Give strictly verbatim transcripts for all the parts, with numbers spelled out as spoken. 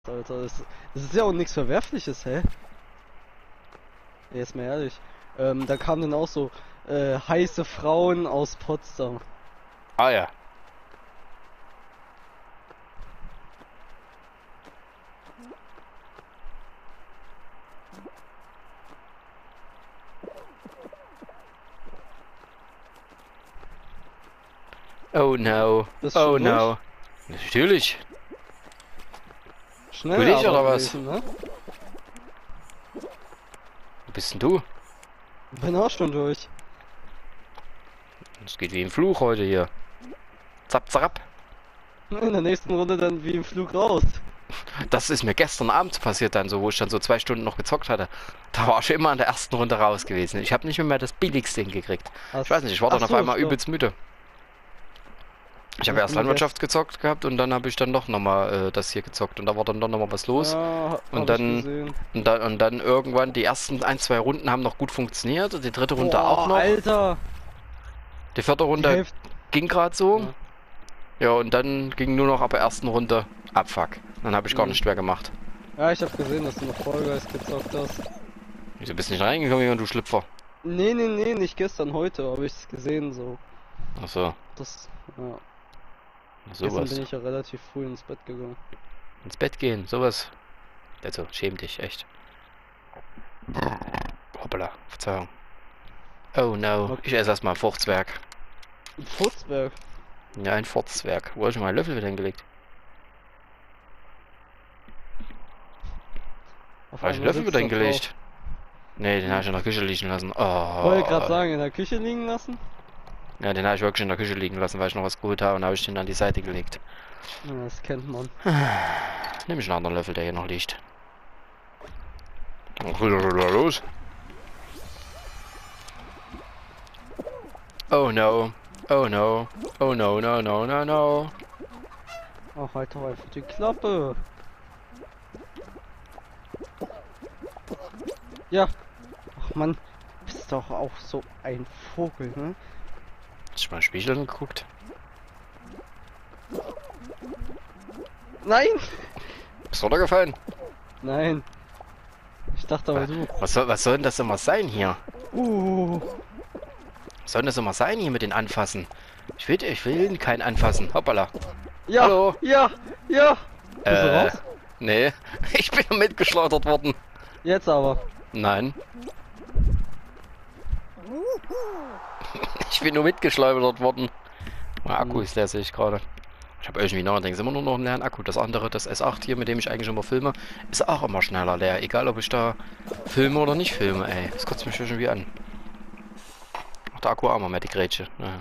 hast, Alter. Das, das ist ja auch nichts Verwerfliches, hä? Jetzt mal ehrlich. Ähm, da kamen dann auch so äh, heiße Frauen aus Potsdam. Ah ja. Oh no. Bist du Oh schon no. Natürlich. Schnell Will ich oder aber was? gewesen, ne? Wo bist denn du? Bin auch schon durch. Es geht wie im Fluch heute hier. Zap, zap. In der nächsten Runde dann wie im Flug raus. Das ist mir gestern Abend passiert dann so, wo ich dann so zwei Stunden noch gezockt hatte. Da war ich immer in der ersten Runde raus gewesen. Ich habe nicht mehr das billigste hingekriegt. Hast, Ich weiß nicht, ich war dann auf so, einmal klar. übelst müde. Ich habe Ja, erst guck mal, Landwirtschaft gezockt gehabt und dann habe ich dann doch nochmal äh, das hier gezockt und da war dann doch nochmal was los. Ja, hab Und ich dann, gesehen. und dann und dann irgendwann die ersten ein, zwei Runden haben noch gut funktioniert und die dritte Runde Boah, auch noch. Alter! Die vierte Die Runde Hälfte. ging gerade so. Ja. Ja, und dann ging nur noch ab der ersten Runde Abfuck. Dann habe ich gar Mhm. nicht mehr gemacht. Ja, ich hab gesehen, dass du noch Fall Guys gezockt hast. Wieso bist du nicht reingekommen, du Schlüpfer? Nee, nee, nee, nicht gestern, heute habe ich's gesehen, so. Achso, Das, ja. Gestern sowas. bin ich ja relativ früh ins Bett gegangen. Ins Bett gehen, sowas. Also, schäm dich, echt. Hoppala, Verzeihung. Oh no, Okay. ich esse erstmal ein Furzwerk. Ein Furzberg. Ja, ein Furzwerk. Wo habe ich meinen Löffel wieder hingelegt? Auf Habe ich den einmal Löffel sitzt wieder da hingelegt? Nee, den habe ich in der Küche liegen lassen. drauf. Wollte gerade Oh. sagen, in der Küche liegen lassen? Ja, den habe ich wirklich in der Küche liegen lassen, weil ich noch was geholt habe und habe ich den an die Seite gelegt. Ja, das kennt man. Nehme ich einen anderen Löffel, der hier noch liegt. Was ist da los? Oh no. Oh no. Oh no, no, no, no, no. Ach, halt doch einfach die Klappe. Ja. Ach man, bist doch auch so ein Vogel, ne? Hast du mal Spiegel geguckt? Nein! Ist runtergefallen? Nein. Ich dachte aber du. Was soll, was soll denn das immer sein hier? Uh. Was soll denn das immer sein hier mit den Anfassen? Ich will, ich will kein Anfassen. Hoppala. Ja. Hallo? Ja. Ja. Bist du Äh, raus? nee. Ich bin mitgeschleudert worden. Jetzt aber. Nein. Ich bin nur mitgeschleudert worden. Mein Akku Hm. ist leer, sehe ich gerade. Ich habe irgendwie noch, denke immer nur noch einen leeren Akku. Das andere, das S acht hier, mit dem ich eigentlich immer filme, ist auch immer schneller leer. Egal, ob ich da filme oder nicht filme, ey. Das kotzt mich schon wie an. Macht der Akku auch mal mehr die Grätsche. Naja.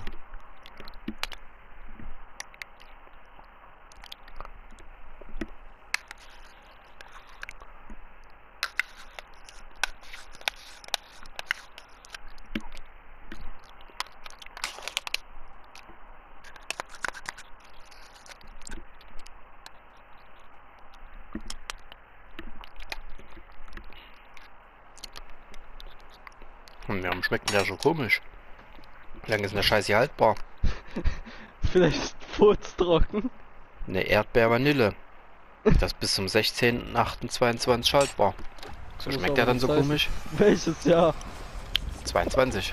Hm, warum schmeckt denn der so komisch? Wie lange ist denn der Scheiß hier haltbar? Vielleicht furztrocken. Eine Erdbeer-Vanille. Das bis zum sechzehnten achten zweiundzwanzig haltbar. So Muss schmeckt aber der dann nicht so heißen. komisch? Welches Jahr? zweiundzwanzig.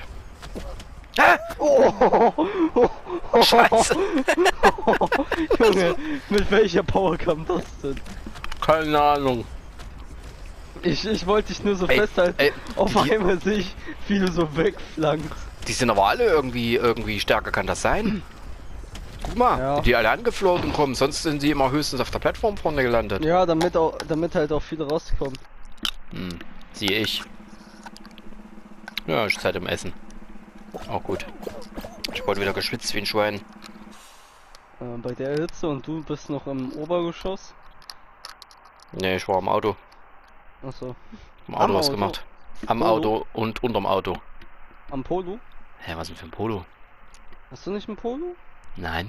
Oh, Scheiße. Junge, mit welcher Power kam das denn? Keine Ahnung. Ich, ich wollte dich nur so Ey, festhalten. ey, Auf die- einmal sehe ich, wie du so wegflankst. Die sind aber alle irgendwie, irgendwie stärker, kann das sein? Guck mal, Ja. wie die alle angeflogen kommen, sonst sind sie immer höchstens auf der Plattform vorne gelandet. Ja, damit auch, damit halt auch viele rauskommen. Hm, siehe ich. Ja, ist Zeit im Essen. Auch gut. Ich wurde wieder geschwitzt wie ein Schwein. Äh, bei der Hitze und du bist noch im Obergeschoss. Ne, ich war am Auto. Achso. Im Am Auto was Auto? gemacht. Am Polo? Auto und unterm Auto. Am Polo? Hä, was denn für ein Polo? Hast du nicht ein Polo? Nein.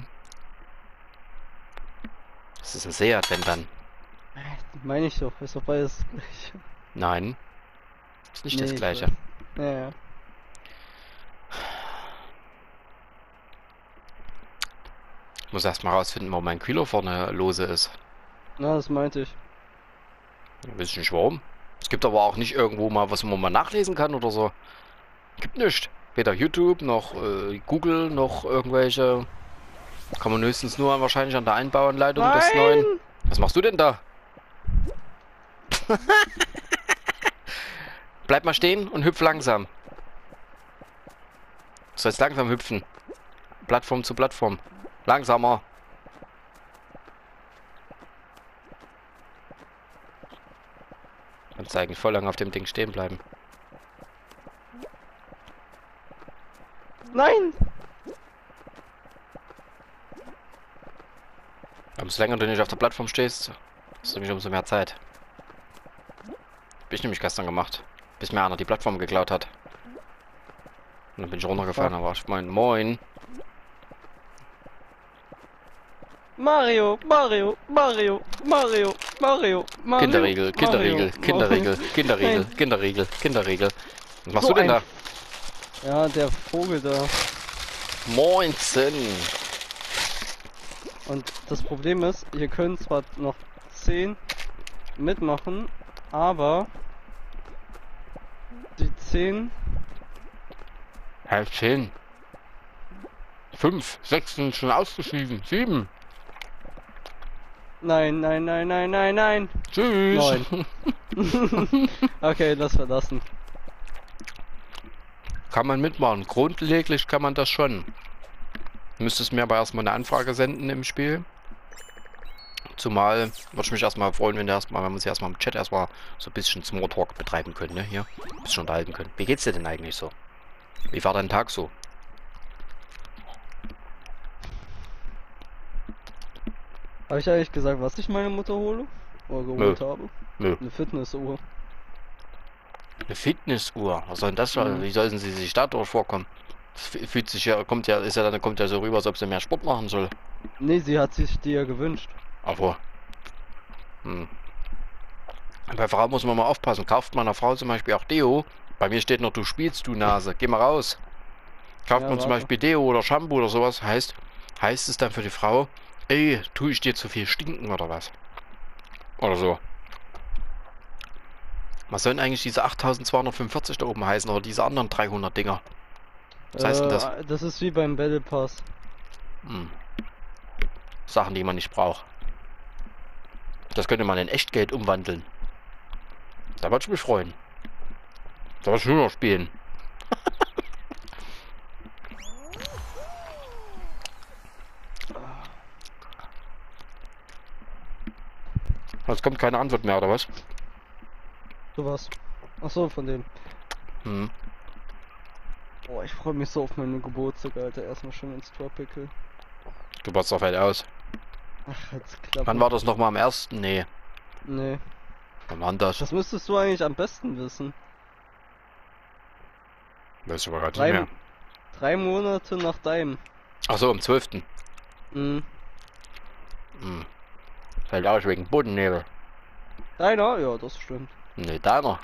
Das ist ein Seat, wenn dann. Meine ich doch, ist doch beides das gleiche. Nein. Ist nicht Nee, das ich gleiche. weiß. Ja, ja. Ich muss erst mal rausfinden, wo mein Kühler vorne lose ist. Na, das meinte ich. Weiß ich nicht warum. Es gibt aber auch nicht irgendwo mal, was man mal nachlesen kann oder so. Gibt nichts. Weder YouTube noch äh, Google noch irgendwelche. Kann man höchstens nur wahrscheinlich an der Einbauanleitung Nein! des neuen. Was machst du denn da? Bleib mal stehen und hüpf langsam. Du sollst langsam hüpfen. Plattform zu Plattform. Langsamer. Kannst eigentlich voll lang auf dem Ding stehen bleiben. Nein! Umso länger du nicht auf der Plattform stehst, hast du nämlich umso mehr Zeit. Hab ich nämlich gestern gemacht. Bis mir einer die Plattform geklaut hat. Und dann bin ich runtergefallen, aber ich mein, moin. Mario, Mario, Mario, Mario, Mario, Mario. Kinderriegel, Kinderriegel, Mario, Kinderriegel, Mario. Kinderriegel, Nein. Kinderriegel, Kinderriegel. Was machst So du denn ein- da? Ja, der Vogel da. Moinsen. Und das Problem ist, hier können zwar noch zehn mitmachen, aber die zehn. Halb zehn. Fünf, sechs sind schon ausgeschieden. Sieben. Nein, nein, nein, nein, nein, nein. Tschüss. Neun. Okay, lass verlassen. Kann man mitmachen. Grundleglich kann man das schon. Müsstest mir aber erstmal eine Anfrage senden im Spiel. Zumal würde ich mich erstmal freuen, wenn, der erstmal, wenn wir uns erstmal im Chat erstmal so ein bisschen Smalltalk betreiben können, ne? Hier. Ein bisschen unterhalten können. Wie geht's dir denn eigentlich so? Wie war dein Tag so? Habe ich eigentlich gesagt, was ich meine Mutter hole? Oder geholt Nö. habe? Nö. Eine Fitnessuhr. Eine Fitnessuhr. Was soll denn das sein? Mhm. Wie sollten sie sich da durch vorkommen? Das fü- fühlt sich ja, kommt ja, ist ja dann kommt ja so rüber, als ob sie mehr Sport machen soll. Nee, sie hat sich die ja gewünscht. Aber. Hm. Bei Frau muss man mal aufpassen. Kauft meiner Frau zum Beispiel auch Deo. Bei mir steht noch, du spielst, du Nase. Geh mal raus. Kauft Ja, man zum warte. Beispiel Deo oder Shampoo oder sowas, heißt, heißt es dann für die Frau, ey, tue ich dir zu viel stinken oder was? Oder so. Was sollen eigentlich diese achttausendzweihundertfünfundvierzig da oben heißen oder diese anderen dreihundert Dinger? Was heißt denn das? Äh, das ist wie beim Battle Pass. Hm. Sachen, die man nicht braucht. Das könnte man in Echtgeld umwandeln. Da würde ich mich freuen. Da würde ich nur noch spielen. Jetzt kommt keine Antwort mehr, oder was? So was. Ach so, von dem. Hm. Oh, ich freue mich so auf meinen Geburtstag, Alter. Erstmal schön ins Tropical. Du warst doch weit aus. Ach, jetzt klappt. Wann war das nochmal am ersten? Nee. Nee. Wann war das? Das müsstest du eigentlich am besten wissen. Weiß ich aber gerade Drei, nicht mehr. drei Monate nach deinem. Ach so, am zwölften Mhm. Hm. Fällt aus wegen Bodennebel. Deiner? Ja, das stimmt. Nee, deiner.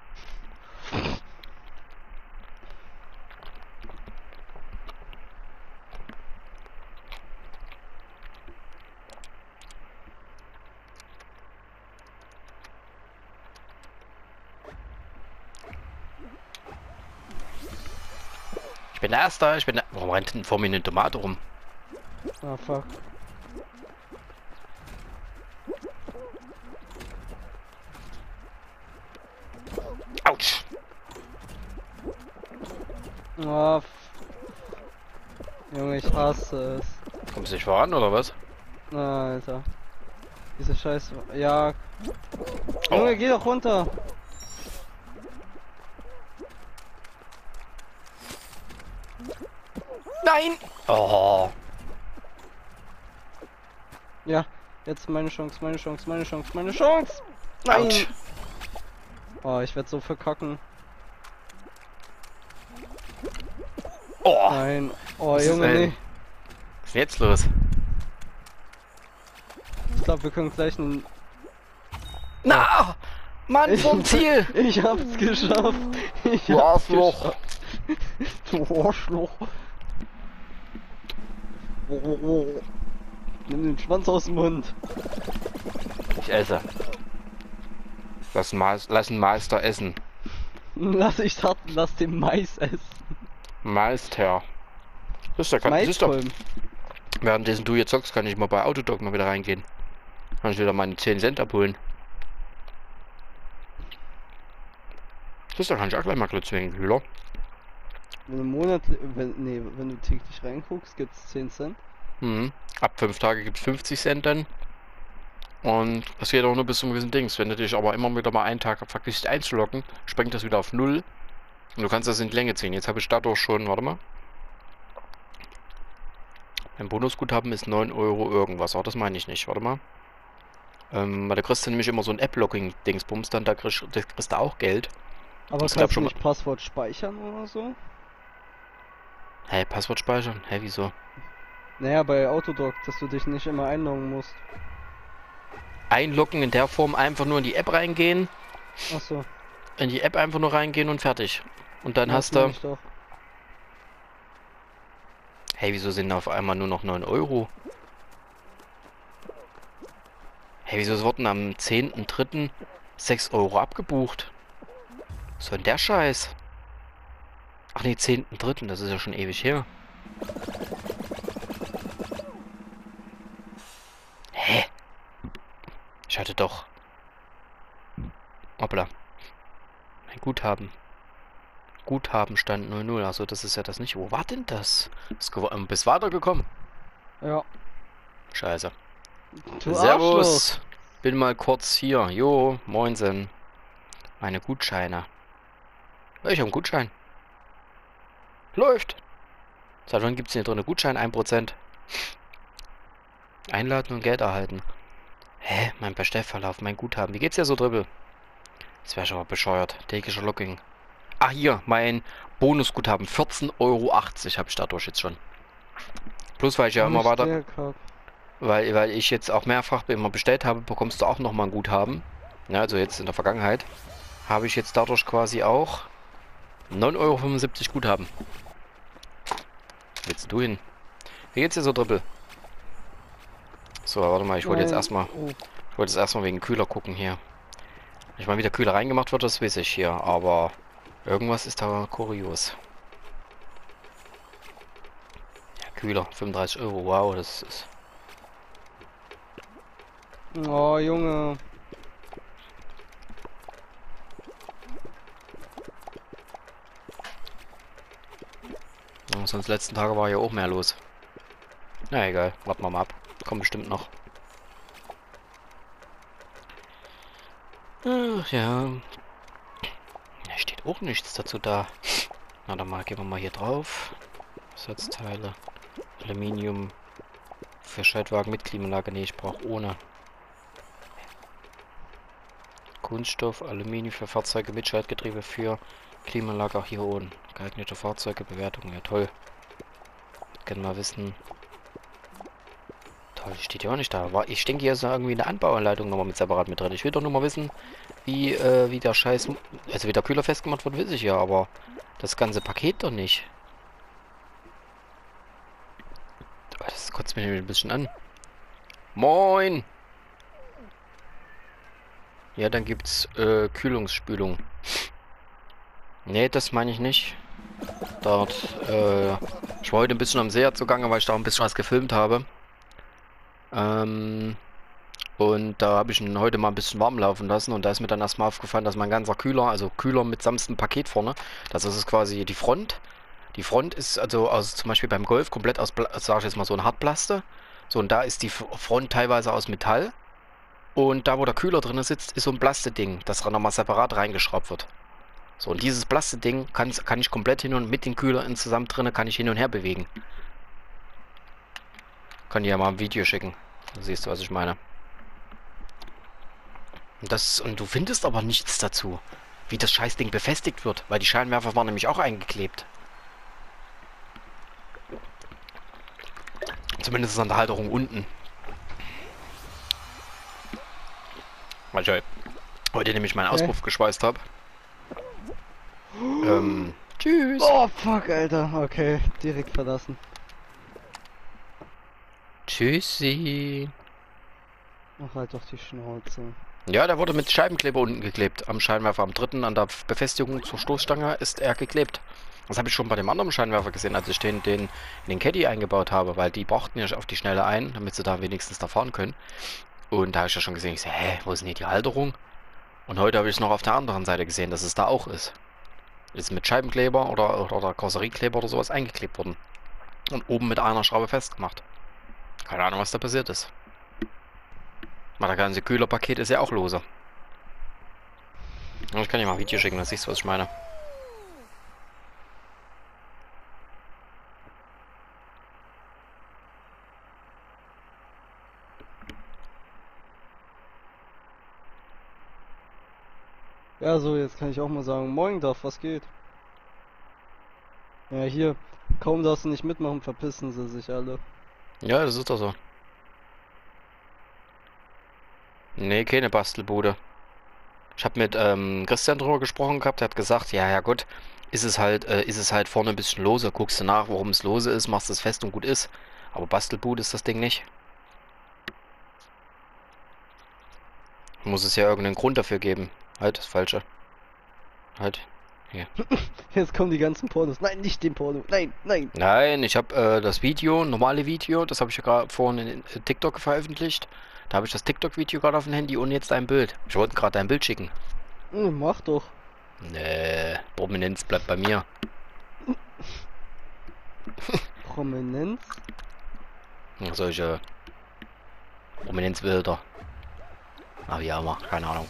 Ich bin der Erste, ich bin der... Warum rennt denn vor mir eine Tomate rum? Ah, fuck. Autsch! Ah, f Junge, ich hasse es. Kommst du nicht voran, oder was? Ah, Alter. Diese Scheiße. Ja. Oh. Junge, geh doch runter. Nein! Oh! Ja, jetzt meine Chance, meine Chance, meine Chance, meine Chance. Nein. Autsch! Oh, ich werde so verkacken. Oh! Nein. Oh, Was ist Junge, denn? nee. Was ist denn jetzt los? Ich glaube, wir können gleich einen... Na! Mann, vom Ziel! Ich hab's geschafft. Ich Du hab's Arschloch! geschafft. Du Arschloch. Nimm den Schwanz aus dem Mund. Ich esse. Lass, Mais, lass einen Meister essen. Lass ich dachte, lass den Mais essen. Meister. Das ist doch, das ist doch. Maiskolben. Währenddessen du jetzt zockst, kann ich mal bei Autodoc mal wieder reingehen. Kann ich wieder meine zehn Cent abholen. Das da kann ich auch gleich mal kurz wegen Kühler. Wenn du Monat, wenn, nee, wenn du täglich reinguckst, gibt's zehn Cent. Mhm. Ab fünf Tage gibt es fünfzig Cent dann. Und das geht auch nur bis zum gewissen Dings. Wenn du dich aber immer wieder mal einen Tag vergisst einzuloggen, springt das wieder auf null. Und du kannst das in die Länge ziehen. Jetzt habe ich dadurch schon, warte mal. Mein Bonusguthaben ist neun Euro irgendwas. Aber das meine ich nicht. Warte mal. Ähm, weil da kriegst du nämlich immer so ein App-Logging-Dingsbums, dann da kriegst, da kriegst du auch Geld. Aber Das kannst glaub du schon nicht Passwort speichern oder so? Hä, hey, Passwort speichern? Hä, hey, wieso? Naja, bei Autodoc, dass du dich nicht immer einloggen musst. Einloggen in der Form, einfach nur in die App reingehen. Achso. In die App einfach nur reingehen und fertig. Und dann Ja, hast das du... mein ich doch. Hey, wieso sind auf einmal nur noch neun Euro? Hey, wieso wurden am zehnten dritten sechs Euro abgebucht? Was soll denn der Scheiß? Ach nee, zehnten dritten, das ist ja schon ewig her. Hä? Ich hatte doch... Hoppla. Mein Guthaben. Guthaben stand null null. Achso, das ist ja das nicht. Wo war denn das? Ist ähm, bis weitergekommen. Ja. Scheiße. Du Servus. Arschloch. Bin mal kurz hier. Jo, moinsen. Meine Gutscheine. Ich habe einen Gutschein. Läuft. Seit wann gibt es hier drin einen Gutschein? ein Prozent. Einladen und Geld erhalten. Hä? Mein Bestellverlauf, mein Guthaben. Wie geht's dir so, Dribbel? Das wäre schon mal bescheuert. Täglicher Logging. Ah, hier, mein Bonusguthaben. vierzehn Euro achtzig habe ich dadurch jetzt schon. Plus, weil ich ja immer weiter... Weil, weil ich jetzt auch mehrfach immer bestellt habe, bekommst du auch nochmal ein Guthaben. Ja, also jetzt in der Vergangenheit. Habe ich jetzt dadurch quasi auch neun Euro fünfundsiebzig Guthaben. Wo willst du hin? Wie geht's dir so, Dribbel? So, warte mal, ich wollte jetzt erstmal... Oh. Ich wollte jetzt erstmal wegen Kühler gucken hier. Ich meine, wie der Kühler reingemacht wird, das weiß ich hier, aber irgendwas ist da kurios. Ja, Kühler, fünfunddreißig Euro, wow, das ist... Oh, Junge. Ja, sonst letzten Tage war ja auch mehr los. Na egal, warten wir mal ab. Kommt bestimmt noch. Ach ja. Da steht auch nichts dazu da. Na dann mal, gehen wir mal hier drauf. Ersatzteile. Aluminium. Für Schaltwagen mit Klimaanlage. Nee, ich brauche ohne. Kunststoff, Aluminium für Fahrzeuge mit Schaltgetriebe für Klimaanlage auch hier oben. Geeignete Fahrzeuge, Bewertung. Ja toll. Können wir wissen. Toll, steht ja auch nicht da. Ich denke, hier ist irgendwie eine Anbauanleitung nochmal mit separat mit drin. Ich will doch nur mal wissen, wie, äh, wie der Scheiß, also wie der Kühler festgemacht wird, weiß ich ja, aber das ganze Paket doch nicht. Das kotzt mich ein bisschen an. Moin! Ja, dann gibt's äh, Kühlungsspülung. Nee, das meine ich nicht. Dort, äh, ich war heute ein bisschen am See zugange, weil ich da ein bisschen was gefilmt habe. Ähm, und da habe ich ihn heute mal ein bisschen warm laufen lassen und da ist mir dann erstmal aufgefallen, dass mein ganzer Kühler, also Kühler mit samstem Paket vorne, das ist quasi die Front. Die Front ist also aus, zum Beispiel beim Golf komplett aus, sage ich jetzt mal, so ein Hartplaste. So, und da ist die Front teilweise aus Metall. Und da, wo der Kühler drin sitzt, ist so ein Plasteding, das nochmal separat reingeschraubt wird. So, und dieses Plasteding kann, kann ich komplett hin und mit den Kühlern zusammen drin, kann ich hin und her bewegen. Kann dir ja mal ein Video schicken. Dann siehst du, was ich meine. Und, das, und du findest aber nichts dazu, wie das Scheißding befestigt wird, weil die Scheinwerfer waren nämlich auch eingeklebt. Zumindest an der Halterung unten. Weil ich heute nämlich meinen Auspuff okay. geschweißt habe. ähm, tschüss. Oh, fuck, Alter. Okay, direkt verlassen. Tschüssi. Ach, halt doch die Schnauze. Ja, der wurde mit Scheibenkleber unten geklebt. Am Scheinwerfer, am dritten, an der Befestigung zur Stoßstange ist er geklebt. Das habe ich schon bei dem anderen Scheinwerfer gesehen, als ich den, den in den Caddy eingebaut habe, weil die brauchten ja auf die Schnelle ein, damit sie da wenigstens da fahren können. Und da habe ich ja schon gesehen, ich so, hä, wo ist denn hier die Halterung? Und heute habe ich es noch auf der anderen Seite gesehen, dass es da auch ist. Ist mit Scheibenkleber oder, oder, oder Karosseriekleber oder sowas eingeklebt worden. Und oben mit einer Schraube festgemacht. Keine Ahnung, was da passiert ist. Weil das ganze Kühlerpaket ist ja auch lose. Ich kann dir mal ein Video schicken, dann siehst du, was ich meine. Ja, so, jetzt kann ich auch mal sagen, moin Daf, was geht? Ja, hier, kaum darfst du nicht mitmachen, verpissen sie sich alle. Ja, das ist doch so. Nee, keine Bastelbude. Ich habe mit ähm, Christian drüber gesprochen gehabt, der hat gesagt, ja, ja gut, ist es halt, äh, ist es halt vorne ein bisschen lose, guckst du nach, warum es lose ist, machst es fest und gut ist. Aber Bastelbude ist das Ding nicht. Muss es ja irgendeinen Grund dafür geben. Halt, das Falsche. Halt. Hier. Jetzt kommen die ganzen Pornos. Nein, nicht den Porno. Nein, nein. Nein, ich habe äh, das Video, normale Video, das habe ich ja gerade vorhin in, in TikTok veröffentlicht. Da habe ich das TikTok-Video gerade auf dem Handy und jetzt dein Bild. Ich wollte gerade dein Bild schicken. Hm, mach doch. Nee, Prominenz bleibt bei mir. Prominenz? Solche Prominenzbilder. Ach ja, mal, keine Ahnung.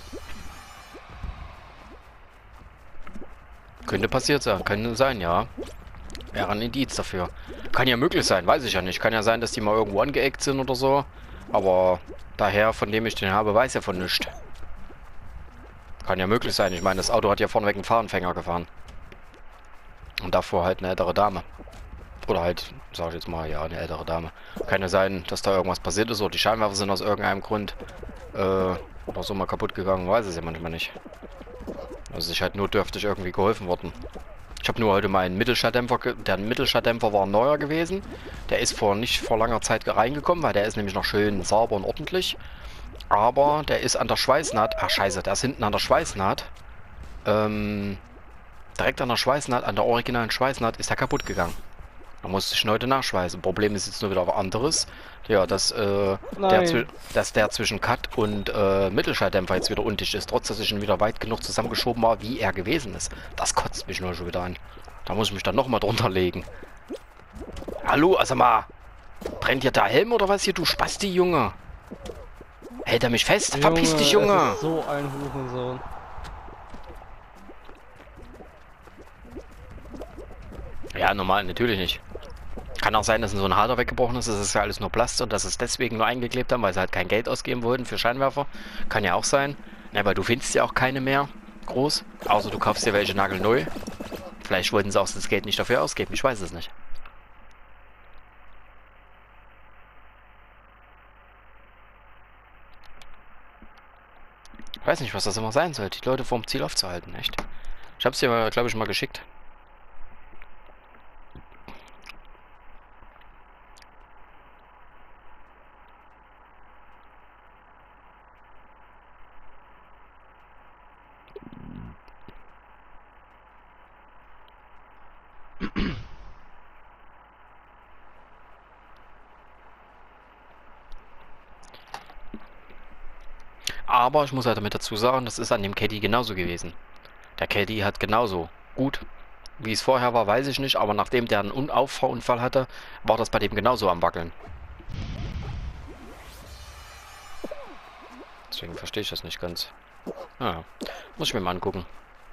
Könnte passiert sein, könnte sein, ja. Wäre ein Indiz dafür. Kann ja möglich sein, weiß ich ja nicht. Kann ja sein, dass die mal irgendwo angeeckt sind oder so. Aber daher, von dem ich den habe, weiß ja von nichts. Kann ja möglich sein. Ich meine, das Auto hat ja vorneweg einen Fahranfänger gefahren. Und davor halt eine ältere Dame. Oder halt, sag ich jetzt mal, ja, eine ältere Dame. Kann ja sein, dass da irgendwas passiert ist oder die Scheinwerfer sind aus irgendeinem Grund äh, oder so mal kaputt gegangen. Weiß es ja manchmal nicht. Also ich halt notdürftig irgendwie geholfen worden. Ich habe nur heute meinen Mittelschalldämpfer, der Mittelschalldämpfer war neuer gewesen. Der ist vor nicht vor langer Zeit reingekommen, weil der ist nämlich noch schön sauber und ordentlich. Aber der ist an der Schweißnaht, ach scheiße, der ist hinten an der Schweißnaht. Ähm, direkt an der Schweißnaht, an der originalen Schweißnaht ist er kaputt gegangen. Da musste ich ihn heute nachschweißen. Problem ist jetzt nur wieder was anderes. Ja, dass, äh, der, dass der zwischen Cut und äh, Mittelschalldämpfer jetzt wieder undicht ist, trotz dass ich ihn wieder weit genug zusammengeschoben war, wie er gewesen ist. Das kotzt mich nur schon wieder an. Da muss ich mich dann nochmal drunter legen. Hallo, also mal. Brennt dir der Helm oder was hier, du Spasti, Junge? Hält er mich fest? Junge, Verpiss dich, Junge! Es ist so ein Hurensohn. Ja, normal, natürlich nicht. Kann auch sein, dass so ein Halter weggebrochen ist, das ist ja alles nur Plast und dass es deswegen nur eingeklebt haben, weil sie halt kein Geld ausgeben wollten für Scheinwerfer. Kann ja auch sein. Ja, weil du findest ja auch keine mehr groß. Außer du kaufst dir welche nagelneu. Vielleicht wollten sie auch das Geld nicht dafür ausgeben, ich weiß es nicht. Ich weiß nicht, was das immer sein soll, die Leute vorm Ziel aufzuhalten, echt. Ich hab's dir, glaube ich, mal geschickt. Aber ich muss halt damit dazu sagen, das ist an dem Caddy genauso gewesen. Der Caddy hat genauso gut, wie es vorher war, weiß ich nicht, aber nachdem der einen Auffahrunfall hatte, war das bei dem genauso am Wackeln. Deswegen verstehe ich das nicht ganz. Ja, muss ich mir mal angucken.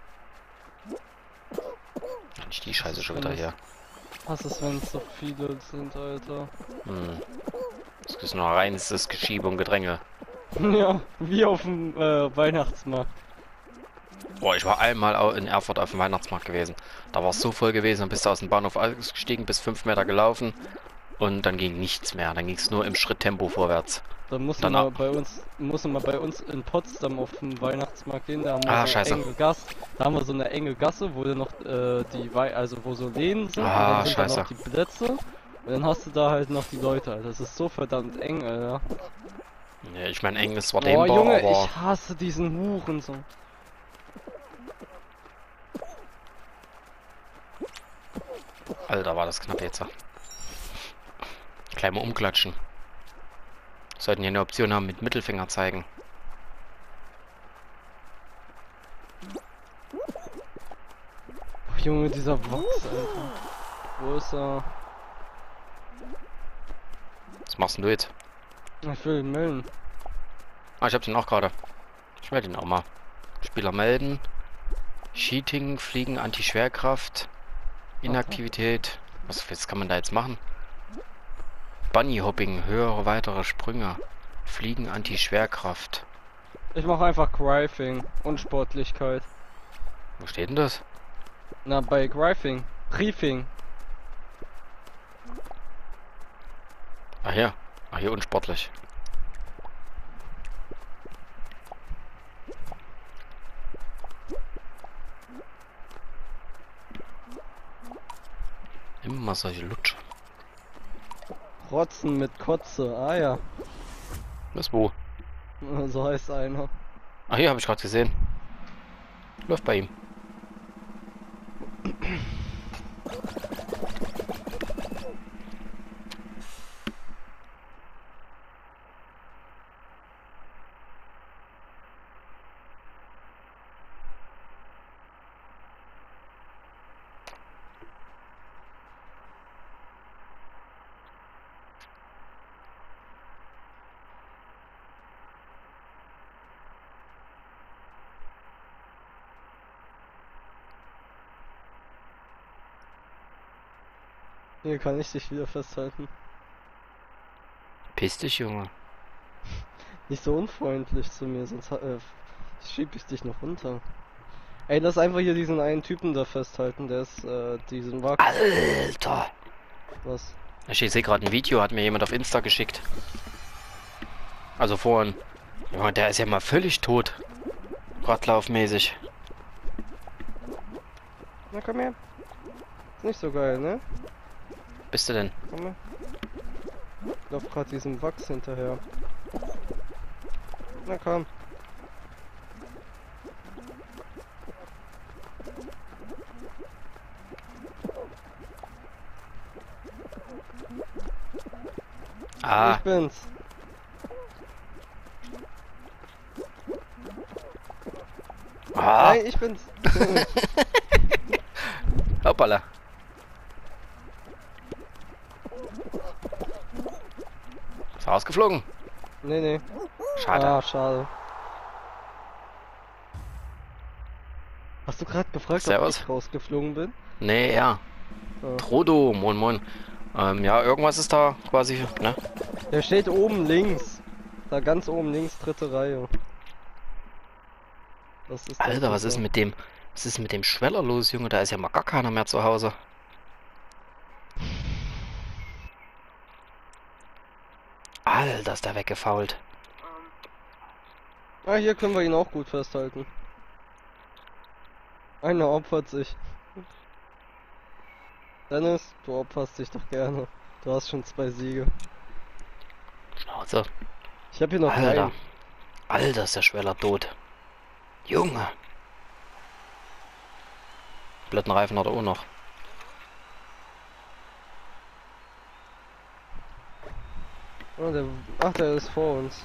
Nicht die Scheiße schon wieder hier. Was ist, wenn es so viele sind, Alter? Hm. Das ist nur reines Geschiebe und Gedränge. Ja, wie auf dem äh, Weihnachtsmarkt. Boah, ich war einmal in Erfurt auf dem Weihnachtsmarkt gewesen. Da war es so voll gewesen, dann bist du aus dem Bahnhof ausgestiegen, bis fünf Meter gelaufen und dann ging nichts mehr. Dann ging es nur im Schritttempo vorwärts. Dann musst du Dann mal ab. bei uns, musst du mal bei uns in Potsdam auf dem Weihnachtsmarkt gehen. Da haben wir Ah, so scheiße. eine enge Gasse. Da haben wir so eine enge Gasse, wo du noch äh, die Wei also wo so Läden sind. Ah, und dann sind scheiße. da noch die Plätze. Und dann hast du da halt noch die Leute, Alter. Das ist so verdammt eng, Alter. Ja, ich meine, eng ist zwar Oh dehnbar, Junge, aber... ich hasse diesen Hurensohn. Alter, war das knapp jetzt. Gleich mal umklatschen. Sollten hier eine Option haben mit Mittelfinger zeigen. Oh, Junge, dieser Wachs, Alter. Wo ist er? Was machst denn du jetzt? Ich will ihn melden. Ah, ich hab den auch gerade. Ich melde ihn auch mal. Spieler melden. Cheating, Fliegen, Anti-Schwerkraft. Inaktivität. Was, was kann man da jetzt machen? Bunny-Hopping, höhere weitere Sprünge. Fliegen, Anti-Schwerkraft. Ich mache einfach Grifing und Sportlichkeit. Wo steht denn das? Na, bei Grifing. Briefing. Ach hier. Ach hier, unsportlich. Immer solche Lutscher. Rotzen mit Kotze. Ah ja. Was wo? So heißt einer. Ach hier, habe ich gerade gesehen. Läuft bei ihm. Hier kann ich dich wieder festhalten. Piss dich, Junge. Nicht so unfreundlich zu mir, sonst äh, schieb ich dich noch runter. Ey, lass einfach hier diesen einen Typen da festhalten, der ist äh, diesen Wachs. Alter! Was? Ich sehe gerade ein Video, hat mir jemand auf Insta geschickt. Also vorhin. Junge, der ist ja mal völlig tot. Radlaufmäßig. Na komm her. Ist nicht so geil, ne? Bist du denn? Komm her. Ich lauf grad diesem Wachs hinterher. Na komm. Ah, Ich bin's. ah, Nein, ich bin's. hoppala. Ist rausgeflogen. Nee, nee. Schade. Ah, schade. Hast du gerade gefragt, Servus. ob ich rausgeflogen bin? Nee, ja. Ah. Trodo, moin moin. Ähm, ja, irgendwas ist da quasi, ne? Der steht oben links. Da ganz oben links, dritte Reihe. Das ist Alter, was ist mit dem, was ist mit dem Schweller los, Junge? Da ist ja mal gar keiner mehr zu Hause. Alter, ist der weggefault. Ah, hier können wir ihn auch gut festhalten. Einer opfert sich. Dennis, du opferst dich doch gerne. Du hast schon zwei Siege. Schnauze. Ich habe hier noch Alter. einen. Alter, ist der Schweller tot. Junge. Blödden hat er auch noch. Oh, der, ach, der ist vor uns.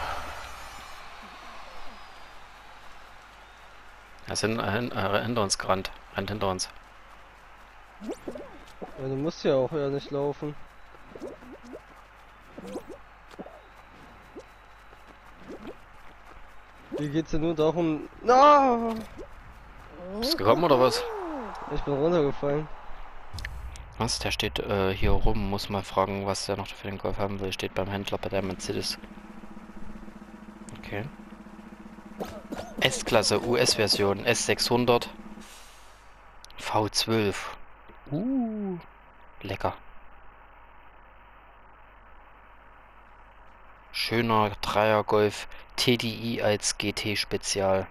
Er ist hin, hin, äh, hinter uns gerannt. Rennt hinter uns. Ja, du musst ja auch ja nicht laufen. Hier geht's ja nur darum. No! Bist du gekommen oder was? Ich bin runtergefallen. Was? Der steht äh, hier rum. Muss mal fragen, was der noch für den Golf haben will. Steht beim Händler bei der Mercedes. Okay. S-Klasse, U S-Version, S sechshundert. V zwölf. Uh, lecker. Schöner Dreier Golf T D I als G T Spezial.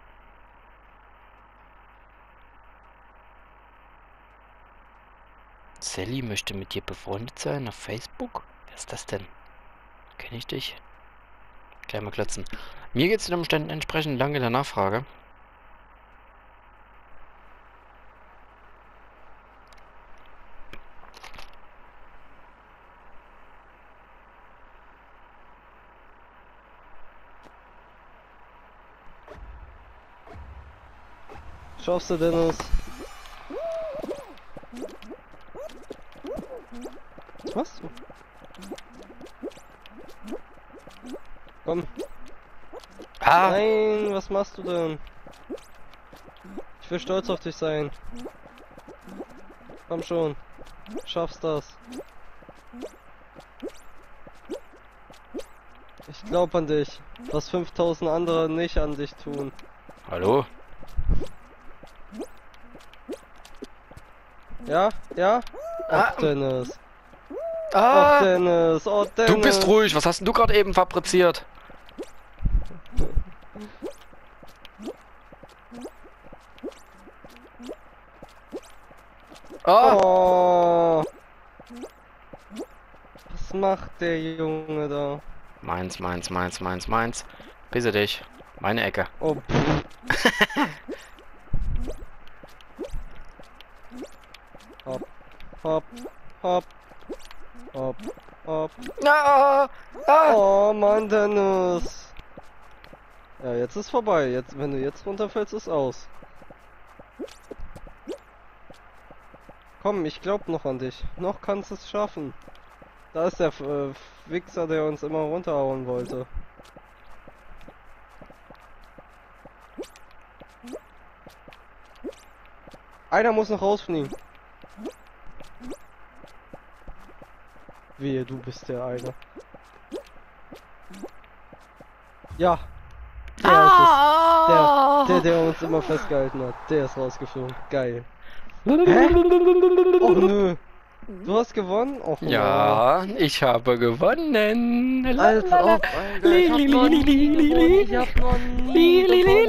Sally möchte mit dir befreundet sein auf Facebook? Wer ist das denn? Kenne ich dich? Gleich mal klotzen. Mir geht es den Umständen entsprechend lange der Nachfrage. Schaffst du, Dennis? Was machst du? Komm. Ah! Nein, was machst du denn? Ich will stolz auf dich sein. Komm schon. Schaffst das. Ich glaub an dich. Was fünftausend andere nicht an dich tun. Hallo? Ja? Ja? Ah. Ach, Dennis. Ah! Ach, Dennis. Oh, Dennis. Du bist ruhig, was hast denn du gerade eben fabriziert? Oh! Oh. Was macht der Junge da? Meins, meins, meins, meins, meins. Bisse dich. Meine Ecke. Oh, pff. Hopp, hopp, hopp, hopp, hopp. Ah! Ah! Oh Mann, Dennis. Ja, jetzt ist vorbei. Jetzt, wenn du jetzt runterfällst, ist aus. Komm, ich glaub noch an dich. Noch kannst du es schaffen. Da ist der äh, Wichser, der uns immer runterhauen wollte. Einer muss noch rausfliegen. Wehe, du bist der eine. Ja. Der Ah! ist es. Der, der, der uns immer festgehalten hat. Der ist rausgeflogen. Geil. Hä? Oh nö. Du hast gewonnen? Och, Ja, ich habe gewonnen. Als ob, Alter. Ich hab noch nie gewonnen. Ich hab noch nie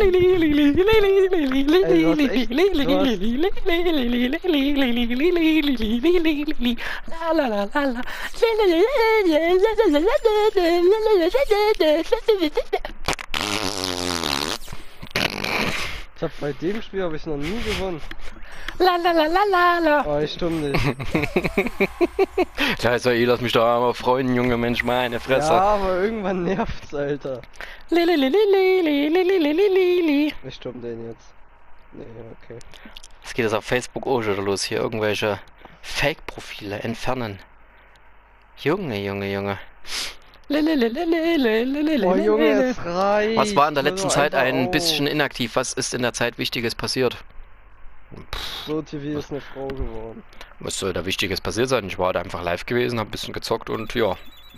Ich hab bei dem Spiel habe ich noch nie gewonnen. La la la la la la. Oh, ich stumm dich. Scheiße, ich lass mich doch einmal freuen, junge Mensch, meine Fresse. Ja, aber irgendwann nervt's, Alter. Li, li, li, li, li, li, li, li, li, li. Ich stumm den jetzt. Nee, okay. Jetzt geht es auf Facebook auch schon los, hier irgendwelche Fake-Profile entfernen. Junge, Junge, Junge. Oh Junge, es reicht. Was war in der letzten Hör Zeit einfach ein auf. bisschen inaktiv? Was ist in der Zeit Wichtiges passiert? So T V ist eine Frau geworden. Was soll da Wichtiges passiert sein? Ich war da einfach live gewesen, hab ein bisschen gezockt und ja.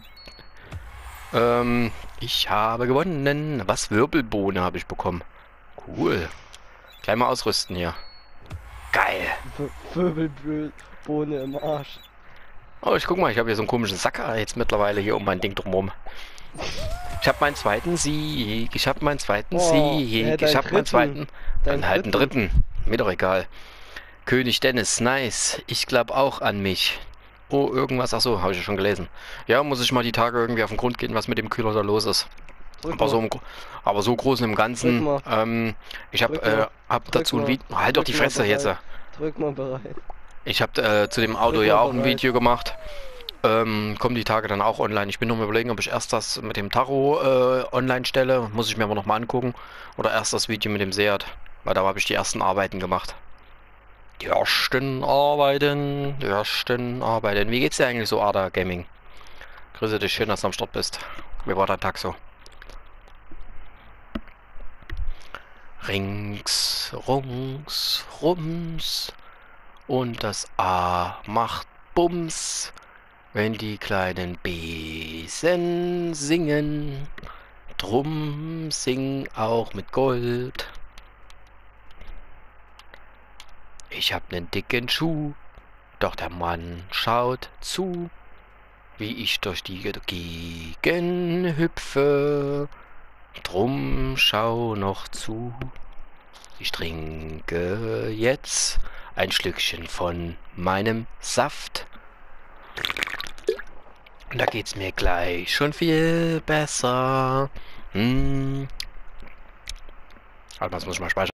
Ähm, ich habe gewonnen. Was? Wirbelbohne habe ich bekommen. Cool. Gleich mal ausrüsten hier. Geil. Wirbelbohne im Arsch. Oh, ich guck mal, ich habe hier so einen komischen Sacker jetzt mittlerweile hier um mein Ding drumherum. Ich habe meinen zweiten Sieg. Ich habe meinen zweiten Oh, Sieg. äh, ich habe meinen zweiten. Dein Dann halt einen dritten. Mir doch egal. König Dennis, nice. Ich glaube auch an mich. Oh, irgendwas. Ach so, habe ich ja schon gelesen. Ja, muss ich mal die Tage irgendwie auf den Grund gehen, was mit dem Kühler da los ist. Drück Aber mal. so, im, aber so groß im Ganzen. Drück Ähm, ich habe Drück mal. äh, hab dazu ein mal. Video. Halt doch die Drück mal Fresse jetzt. bereit. Drück mal bereit. Ich habe äh, zu dem Auto Drück ja mal auch ein bereit. Video gemacht. Ähm, kommen die Tage dann auch online. Ich bin noch mal überlegen, ob ich erst das mit dem Tacho äh, online stelle. Muss ich mir aber noch mal angucken. Oder erst das Video mit dem Seat. Weil da habe ich die ersten Arbeiten gemacht. Die ersten Arbeiten. Die ersten Arbeiten. Wie geht's dir eigentlich so, Ada Gaming? Grüße dich, schön, dass du am Start bist. Wie war dein Tag so? Rings, rungs, rums. Und das A macht Bums, wenn die kleinen Besen singen. Drum sing auch mit Gold. Ich hab nen dicken Schuh, doch der Mann schaut zu, wie ich durch die Gegend hüpfe. Drum schau noch zu. Ich trinke jetzt ein Schlückchen von meinem Saft. Und da geht's mir gleich schon viel besser. Hm. Halt mal, das muss ich mal speichern.